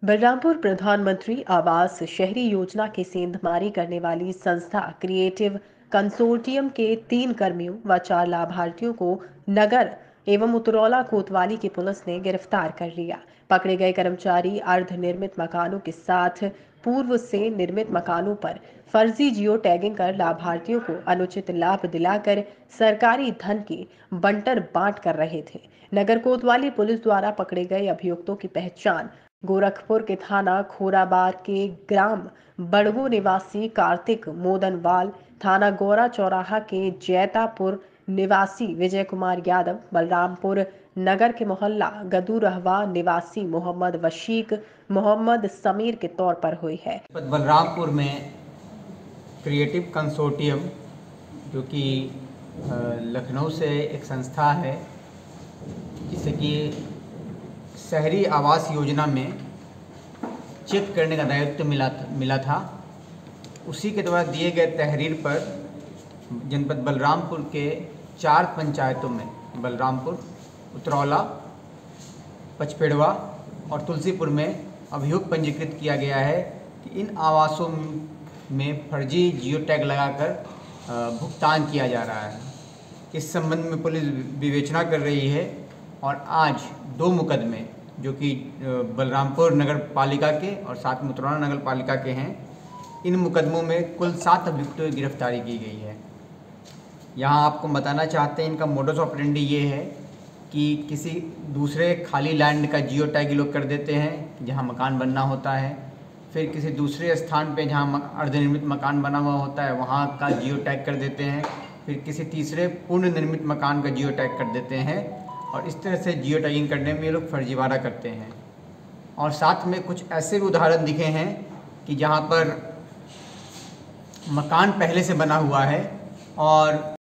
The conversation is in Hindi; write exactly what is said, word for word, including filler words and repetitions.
बलरामपुर प्रधानमंत्री आवास शहरी योजना की सेंधमारी करने वाली संस्था क्रिएटिव कंसोर्टियम के तीन कर्मियों व चार लाभार्थियों को नगर एवं उतरौला कोतवाली की पुलिस ने गिरफ्तार कर लिया। पकड़े गए कर्मचारी अर्ध निर्मित मकानों के साथ पूर्व से निर्मित मकानों पर फर्जी जियो टैगिंग कर लाभार्थियों को अनुचित लाभ दिलाकर सरकारी धन की बंटर बांट कर रहे थे। नगर कोतवाली पुलिस द्वारा पकड़े गए अभियुक्तों की पहचान गोरखपुर के थाना खोराबाद के ग्राम बड़गो निवासी कार्तिक मोदनवाल, थाना गौरा चौराहा के जैतापुर निवासी विजय कुमार यादव, बलरामपुर नगर के मोहल्ला गदूरहवा निवासी मोहम्मद वशीक मोहम्मद समीर के तौर पर हुई है। बलरामपुर में क्रिएटिव कंसोर्टियम जो कि लखनऊ से एक संस्था है, जिसे कि शहरी आवास योजना में चेक करने का दायित्व मिला था मिला था उसी के द्वारा दिए गए तहरीर पर जनपद बलरामपुर के चार पंचायतों में बलरामपुर, उतरौला, पचपेड़वा और तुलसीपुर में अभियोग पंजीकृत किया गया है कि इन आवासों में फर्जी जियो टैग लगाकर भुगतान किया जा रहा है। इस संबंध में पुलिस विवेचना कर रही है और आज दो मुकदमे जो कि बलरामपुर नगर पालिका के और साथ में उतरौला नगर पालिका के हैं, इन मुकदमों में कुल सात अभियुक्तों की गिरफ्तारी की गई है। यहाँ आपको बताना चाहते हैं, इनका मोडस ऑपरेंडी ये है कि किसी दूसरे खाली लैंड का जियो टैग लोग कर देते हैं जहाँ मकान बनना होता है, फिर किसी दूसरे स्थान पे जहाँ अर्धनिर्मित मकान बना हुआ होता है वहाँ का जियो टैग कर देते हैं, फिर किसी तीसरे पूर्ण निर्मित मकान का जियो टैग कर देते हैं और इस तरह से जियो टैगिंग करने में ये लोग फर्जीवाड़ा करते हैं। और साथ में कुछ ऐसे भी उदाहरण दिखे हैं कि जहाँ पर मकान पहले से बना हुआ है और